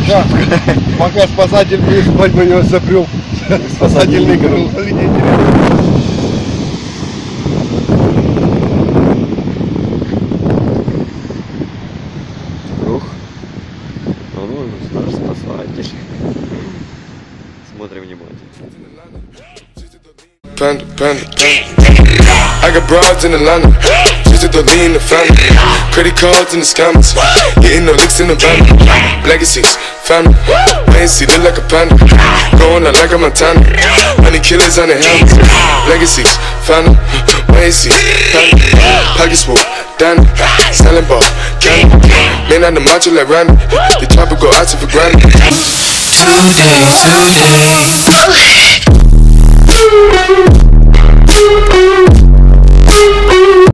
Да, пока спасатель будет спать, мы его сопрем. Спасательный круг. Ух. Ну, наш спасатель. Смотрим внимательно. Panda, panda, panda. I got broads in Atlanta, just to lean the family. Credit cards in the scammers, getting no licks in the van. Legacies, family, Macy look like a panda. Going out like a Montana, honey killers on the helmets. Legacies, family, Macy, panda. Pockets full, Danny, selling ball, candy. Man on the macho like Randy, the chopper go out to for granted. Today.